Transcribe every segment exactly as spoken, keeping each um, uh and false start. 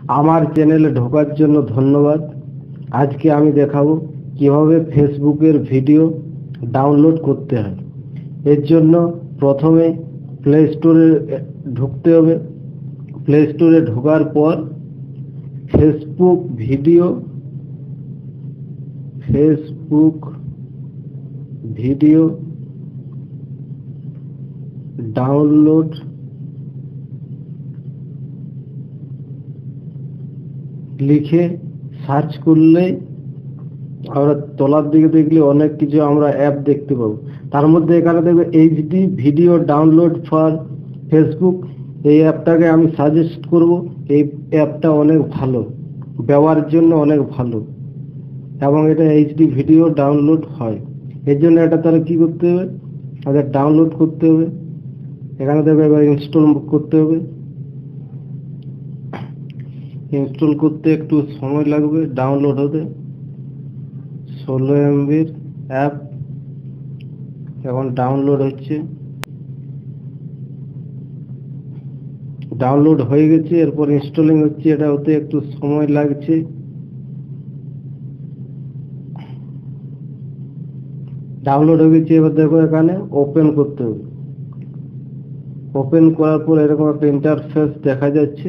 আমার চ্যানেলে ঢোকার জন্য ধন্যবাদ। আজকে আমি দেখাবো কিভাবে ফেসবুকের ভিডিও ডাউনলোড করতে হয়। এর জন্য প্রথমে প্লে স্টোরে ঢুকতে হবে। প্লে স্টোরে ঢোকার পর Facebook video Facebook video download লিখে সার্চ করলে আমরা তলার দিকে দেখলে অনেক কিছু আমরা অ্যাপ দেখতে পাবো। তার মধ্যে এখানে দেখবে HD video download for Facebook. এই অ্যাপটাকে আমি সাজেস্ট করব। এই অ্যাপটা অনেক ভালো, ব্যবহারের জন্য অনেক ভালো এবং এটা এইচডি ভিডিও ডাউনলোড হয়। এর জন্য এটা তাহলে কি করতে হবে, আমাদের ডাউনলোড করতে হবে। এখানে দেখবে এবার ইনস্টল করতে হবে। ইনস্টল করতে একটু সময় লাগবে ডাউনলোড হতে। ষোলো এমবির অ্যাপ এখন ডাউনলোড হচ্ছে। ডাউনলোড হয়ে গেছে, এরপর ইনস্টলিং হচ্ছে। এটা হতে একটু সময় লাগছে। ডাউনলোড হয়ে গেছে, এবার দেখো এখানে ওপেন করতে হবে। ওপেন করার পর এরকম একটা ইন্টারফেস দেখা যাচ্ছে।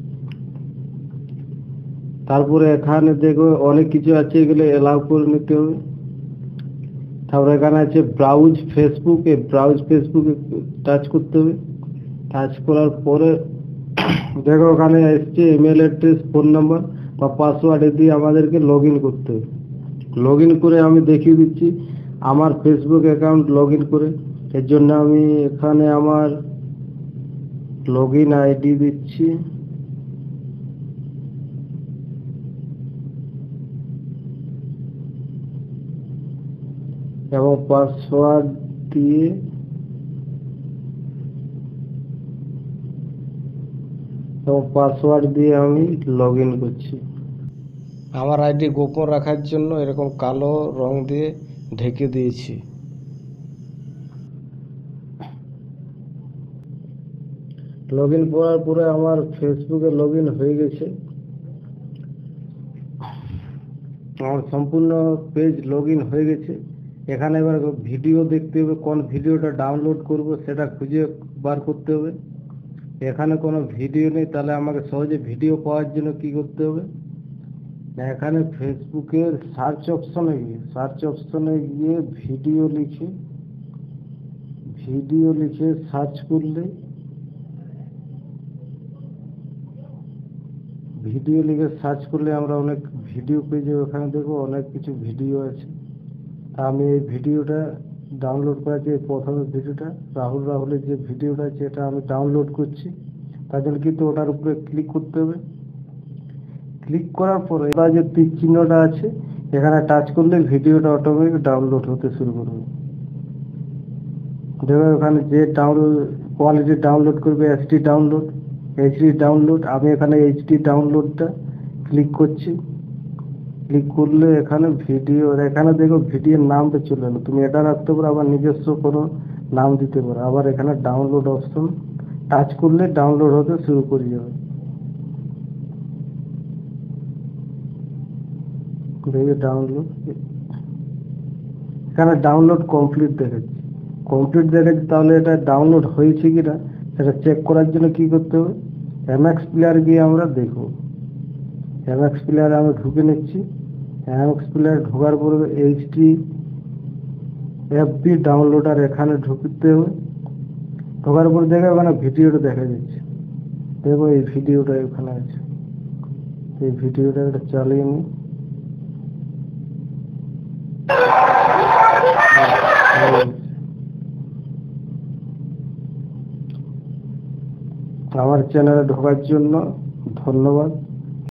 তারপরে এখানে দেখো অনেক কিছু আছে, এগুলো এলাও করে নিতে হবে। তারপরে এখানে আছে ব্রাউজ ফেসবুক। এই ব্রাউজ ফেসবুকে টাচ করতে হবে। টাচ করার পরে দেখো ওখানে এসছে ইমেল অ্যাড্রেস, ফোন নাম্বার বা পাসওয়ার্ড দিয়ে আমাদেরকে লগ ইন করতে হবে। লগ ইন করে আমি দেখিয়ে দিচ্ছি আমার ফেসবুক অ্যাকাউন্ট লগ ইন করে। এর জন্য আমি এখানে আমার লগ ইন আইডি দিচ্ছি। এবং পাসওয়ার্ড দিয়ে এবং পাসওয়ার্ড দিয়ে আমি লগ ইন করছি। আমার আইডি গোপন রাখার জন্য এরকম কালো রং দিয়ে ঢেকে দিয়েছি। লগ ইন করার পরে আমার ফেসবুকে লগ ইন হয়ে গেছে। আমার সম্পূর্ণ পেজ লগ ইন হয়ে গেছে। এখানে এবার ভিডিও দেখতে হবে, কোন ভিডিওটা ডাউনলোড করব সেটা খুঁজে বার করতে হবে। এখানে কোনো ভিডিও নেই, তাহলে আমাকে সহজে ভিডিও পাওয়ার জন্য কি করতে হবে, এখানে ফেসবুকের সার্চ অপশনে গিয়ে সার্চ অপশনে গিয়ে ভিডিও লিখে ভিডিও লিখে সার্চ করলে ভিডিও লিখে সার্চ করলে আমরা অনেক ভিডিও পেয়ে যাবো। এখানে দেখো অনেক কিছু ভিডিও আছে। আমি এই ভিডিওটা ডাউনলোড করেছি। প্রথমে ভিডিওটা রাহুল রাহুলের যে ভিডিওটা আছে এটা আমি ডাউনলোড করছি। তার জন্য কিন্তু ওটার উপরে ক্লিক করতে হবে। ক্লিক করার পরে এবার যে তীর চিহ্নটা আছে এখানে টাচ করলে ভিডিওটা অটোমেটিক ডাউনলোড হতে শুরু করবে। দেখো ওখানে যে ডাউনলোড কোয়ালিটি ডাউনলোড করবে, এইচডি ডাউনলোড এইচডি ডাউনলোড আমি এখানে এইচডি ডাউনলোডটা ক্লিক করছি। ক্লিক করলে এখানে ভিডিও, এখানে দেখো ভিডিওর নামটা চলে এলো। তুমি এটা রাখতে পারো, আবার নিজস্ব কোনো নাম দিতে পারো। আবার এখানে ডাউনলোড অপশন টাচ করলে ডাউনলোড হতে শুরু করে যাবে। ডাউনলোড এখানে ডাউনলোড কমপ্লিট দেখাচ্ছে কমপ্লিট দেখাচ্ছে তাহলে এটা ডাউনলোড হয়েছে কিনা সেটা চেক করার জন্য কি করতে হবে, এমএক্স প্লেয়ার গিয়ে আমরা দেখব। এমএক্স প্লেয়ারে আমি ঢুকে নিচ্ছি। এমএক্স প্লেয়ার ঢোকার পরে এইচডি এফবি ডাউনলোডার এখানে ঢুকতে হবে। ঢোকার পরে দেখে ওখানে ভিডিওটা দেখা যাচ্ছে। দেখো এই ভিডিওটা এখানে আছে। এই ভিডিওটা একটা চালিয়ে নিই। আমার চ্যানেলে ঢোকার জন্য ধন্যবাদ।